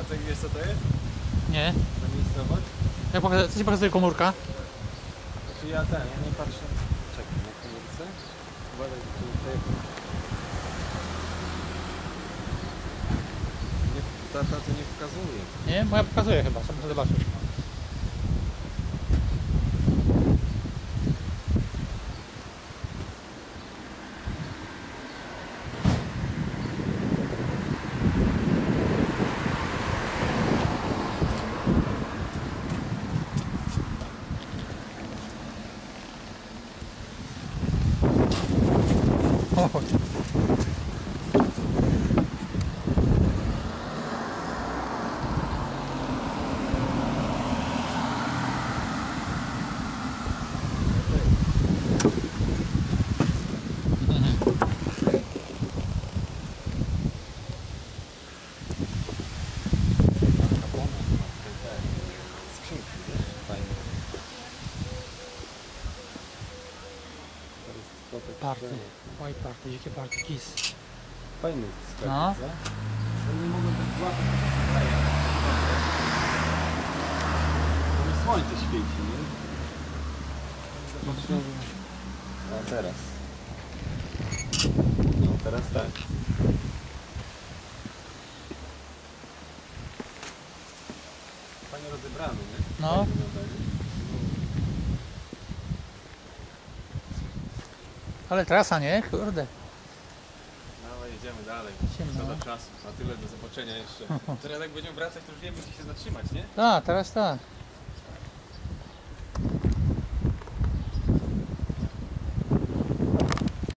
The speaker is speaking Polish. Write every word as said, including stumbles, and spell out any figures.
Jacek, wiesz co to jest? Nie. Na miejscowość? Jak pokazuje, co ci pokazuje komórka? Znaczy ja ten, ja nie patrzę. Czekaj, na komórce. Uważaj, tu tutaj. Nie, ta, ta to nie pokazuje. Nie? Moja pokazuje chyba, co muszę zobaczyć. O, Skrzynki, wiesz? Fajne. To jest kotek party. drzewa. White party, dzikie party, kiss. Fajny sklep, No. co? Ale nie mogę tak złapać. Bo mi słońce świeci, nie? Zobaczyłem. A teraz. No teraz tak. Fajnie rozebrany, nie? No. Fajnie wygląda, nie? Ale trasa, nie? Kurde. Dawaj, jedziemy dalej. Ciemno. Szkoda czasu. Na tyle do zobaczenia jeszcze. Teraz jak będziemy wracać, to już wiemy, gdzie się zatrzymać, nie? Tak, teraz tak.